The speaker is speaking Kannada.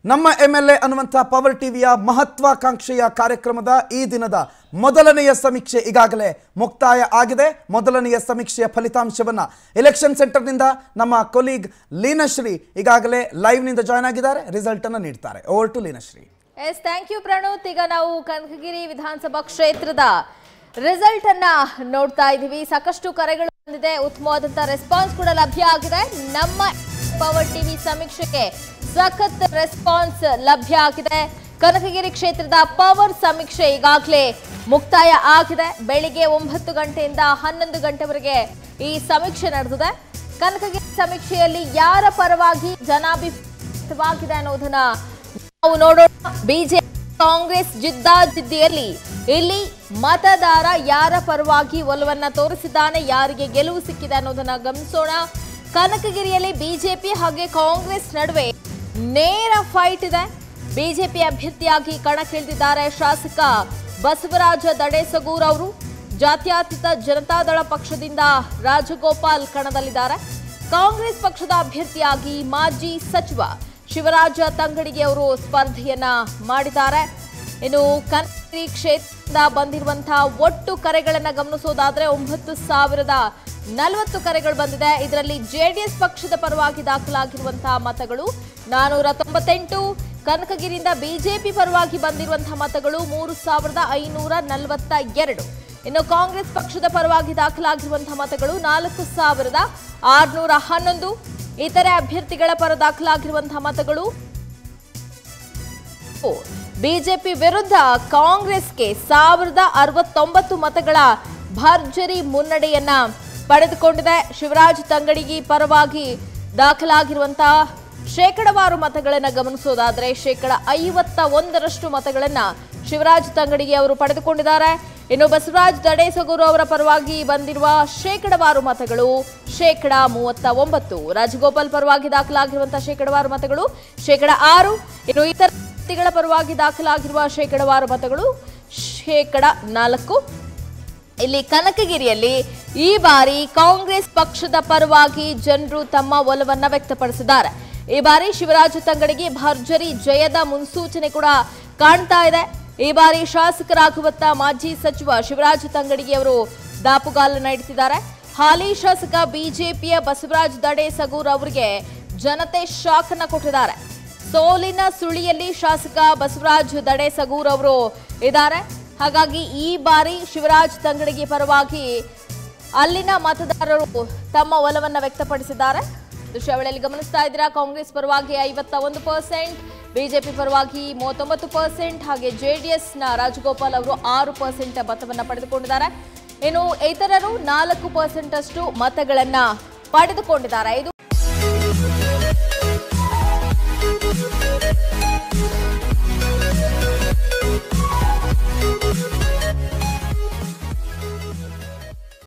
ನಮ್ಮ ಎಂಎಲ್ಎ ಅನ್ನುವಂತ ಪವರ್ ಟಿವಿಯ ಮಹತ್ವಾಕಾಂಕ್ಷೆಯ ಕಾರ್ಯಕ್ರಮದ ಈ ದಿನದ ಮೊದಲನೆಯ ಸಮೀಕ್ಷೆ ಈಗಾಗಲೇ ಮುಕ್ತಾಯ ಆಗಿದೆ. ಮೊದಲನೆಯ ಸಮೀಕ್ಷೆಯ ಫಲಿತಾಂಶವನ್ನ ಎಲೆಕ್ಷನ್ ಸೆಂಟರ್ ನಿಂದ ನಮ್ಮ ಕೊಲೀಗ್ ಲೀನಶ್ರೀ ಈಗಾಗಲೇ ಲೈವ್ ನಿಂದ ಜಾಯಿನ್ ಆಗಿದ್ದಾರೆ. ರಿಸಲ್ಟ್ ಅನ್ನು ನೀಡ್ತಾರೆ. Over to Leenashree. Yes, thank you Pranoth. ಈಗ ನಾವು ಕನಕಗಿರಿ ವಿಧಾನಸಭಾ ಕ್ಷೇತ್ರದ ರಿಸಲ್ಟ್ ಅನ್ನ ನೋಡ್ತಾ ಇದ್ದೀವಿ. ಸಾಕಷ್ಟು ಕರೆಗಳು ಬಂದಿದೆ, ಉತ್ತಮವಾದಂತ ರೆಸ್ಪಾನ್ಸ್ ಕೂಡ ಲಭ್ಯ ಆಗಿದೆ. ನಮ್ಮ ಪವರ್ ಟಿವಿ ಸಮೀಕ್ಷೆಗೆ ಸಖತ್ ರೆಸ್ಪಾನ್ಸ್ ಲಭ್ಯ ಆಗಿದೆ. ಕನಕಗಿರಿ ಕ್ಷೇತ್ರದ ಪವರ್ ಸಮೀಕ್ಷೆ ಈಗಾಗಲೇ ಮುಕ್ತಾಯ ಆಗಿದೆ. ಬೆಳಿಗ್ಗೆ 9 ಗಂಟೆಯಿಂದ 11 ಗಂಟೆವರೆಗೆ ಈ ಸಮೀಕ್ಷೆ ನಡೆದಿದೆ. ಕನಕಗಿರಿ ಸಮೀಕ್ಷೆಯಲ್ಲಿ ಯಾರ ಪರವಾಗಿ ಜನಾಭಿಪ್ರಾಯವಾಗಿದೆ ಅನ್ನೋದನ್ನ ನಾವು ನೋಡೋಣ. ಬಿಜೆಪಿ ಕಾಂಗ್ರೆಸ್ ಜಿದ್ದಾಜಿದ್ದಿಯಲ್ಲಿ ಇಲ್ಲಿ ಮತದಾರ ಯಾರ ಪರವಾಗಿ ಒಲವನ್ನ ತೋರಿಸಿದ್ದಾನೆ, ಯಾರಿಗೆ ಗೆಲುವು ಸಿಕ್ಕಿದೆ ಅನ್ನೋದನ್ನ ಗಮನಿಸೋಣ. ಕನಕಗಿರಿಯಲ್ಲಿ ಬಿಜೆಪಿ ಹಾಗೆ ಕಾಂಗ್ರೆಸ್ ನಡುವೆ ನೇರ ಫೈಟ್ ಇದೆ. ಬಿಜೆಪಿ ಅಭ್ಯರ್ಥಿಯಾಗಿ ಕಣಕ್ಕಿಳಿದಿದ್ದಾರೆ ಶಾಸಕ ಬಸವರಾಜ ದಡೇಸಗೂರ್ ಅವರು. ಜಾತ್ಯತೀತ ಜನತಾದಳ ಪಕ್ಷದಿಂದ ರಾಜಗೋಪಾಲ್ ಕಣದಲ್ಲಿದ್ದಾರೆ. ಕಾಂಗ್ರೆಸ್ ಪಕ್ಷದ ಅಭ್ಯರ್ಥಿಯಾಗಿ ಮಾಜಿ ಸಚಿವ ಶಿವರಾಜ ತಂಗಡಗಿ ಅವರು ಸ್ಪರ್ಧೆಯನ್ನ ಮಾಡಿದ್ದಾರೆ. ಇನ್ನು ಕನಕಗಿರಿ ಕ್ಷೇತ್ರದಿಂದ ಬಂದಿರುವಂತಹ ಒಟ್ಟು ಕರೆಗಳನ್ನ ಗಮನಿಸೋದಾದ್ರೆ 9,040 ಕರೆಗಳು ಬಂದಿದೆ. ಇದರಲ್ಲಿ ಜೆಡಿಎಸ್ ಪಕ್ಷದ ಪರವಾಗಿ ದಾಖಲಾಗಿರುವಂತಹ ಮತಗಳು 498. ಕನಕಗಿರಿಯಿಂದ ಬಿಜೆಪಿ ಪರವಾಗಿ ಬಂದಿರುವಂತಹ ಮತಗಳು 3,542. ಇನ್ನು ಕಾಂಗ್ರೆಸ್ ಪಕ್ಷದ ಪರವಾಗಿ ದಾಖಲಾಗಿರುವಂತಹ ಮತಗಳು 4,611. ಇತರೆ ಅಭ್ಯರ್ಥಿಗಳ ಪರ ದಾಖಲಾಗಿರುವಂತಹ ಮತಗಳು. ಬಿಜೆಪಿ ವಿರುದ್ಧ ಕಾಂಗ್ರೆಸ್ಗೆ 1,069 ಮತಗಳ ಭರ್ಜರಿ ಮುನ್ನಡೆಯನ್ನ ಪಡೆದುಕೊಂಡಿದೆ. ಶಿವರಾಜ್ ತಂಗಡಗಿ ಪರವಾಗಿ ದಾಖಲಾಗಿರುವಂತಹ ಶೇಕಡವಾರು ಮತಗಳನ್ನು ಗಮನಿಸೋದಾದ್ರೆ 51% ಮತಗಳನ್ನ ಶಿವರಾಜ್ ತಂಗಡಗಿ ಅವರು ಪಡೆದುಕೊಂಡಿದ್ದಾರೆ. ಇನ್ನು ಬಸವರಾಜ್ ದಡೇಸಗೂರ್ ಅವರ ಪರವಾಗಿ ಬಂದಿರುವ ಶೇಕಡವಾರು ಮತಗಳು 39%. ರಾಜಗೋಪಾಲ್ ಪರವಾಗಿ ದಾಖಲಾಗಿರುವಂತಹ ಶೇಕಡವಾರು ಮತಗಳು 6%. ಇನ್ನು ಇತರ ವ್ಯಕ್ತಿಗಳ ಪರವಾಗಿ ದಾಖಲಾಗಿರುವ ಶೇಕಡವಾರು ಮತಗಳು 4%. ಇಲ್ಲಿ ಕನಕಗಿರಿಯಲ್ಲಿ ಈ ಬಾರಿ ಕಾಂಗ್ರೆಸ್ ಪಕ್ಷದ ಪರವಾಗಿ ಜನರು ತಮ್ಮ ಒಲವನ್ನ ವ್ಯಕ್ತಪಡಿಸಿದ್ದಾರೆ. ಈ ಬಾರಿ ಶಿವರಾಜ ತಂಗಡಗಿ ಭರ್ಜರಿ ಜಯದ ಮುನ್ಸೂಚನೆ ಕೂಡ ಕಾಣ್ತಾ ಇದೆ. ಈ ಬಾರಿ ಶಾಸಕರಾಗುವತ್ತ ಮಾಜಿ ಸಚಿವ ಶಿವರಾಜ ತಂಗಡಗಿ ಅವರು ದಾಪುಗಾಲನ್ನ ಇಡ್ತಿದ್ದಾರೆ. ಹಾಲಿ ಶಾಸಕ ಬಿಜೆಪಿಯ ಬಸವರಾಜ ದಡೇಸಗೂರ್ ಅವರಿಗೆ ಜನತೆ ಶಾಕ್ ಅನ್ನ ಕೊಟ್ಟಿದ್ದಾರೆ. ಸೋಲಿನ ಸುಳಿಯಲ್ಲಿ ಶಾಸಕ ಬಸವರಾಜ ದಡೇಸಗೂರ್ ಅವರು ಇದ್ದಾರೆ. ಹಾಗಾಗಿ ಈ ಬಾರಿ ಶಿವರಾಜ್ ತಂಗಡಗಿ ಪರವಾಗಿ ಅಲ್ಲಿನ ಮತದಾರರು ತಮ್ಮ ಒಲವನ್ನ ವ್ಯಕ್ತಪಡಿಸಿದ್ದಾರೆ. ದೃಶ್ಯಾವಳಿಯಲ್ಲಿ ಗಮನಿಸ್ತಾ ಇದ್ದೀರಾ. ಕಾಂಗ್ರೆಸ್ ಪರವಾಗಿ 51%, ಬಿಜೆಪಿ ಪರವಾಗಿ 39%, ಹಾಗೆ ಜೆಡಿಎಸ್ನ ರಾಜಗೋಪಾಲ್ ಅವರು 6% ಮತವನ್ನ ಪಡೆದುಕೊಂಡಿದ್ದಾರೆ. ಇನ್ನು ಇತರರು 4% ಅಷ್ಟು ಮತಗಳನ್ನ ಪಡೆದುಕೊಂಡಿದ್ದಾರೆ.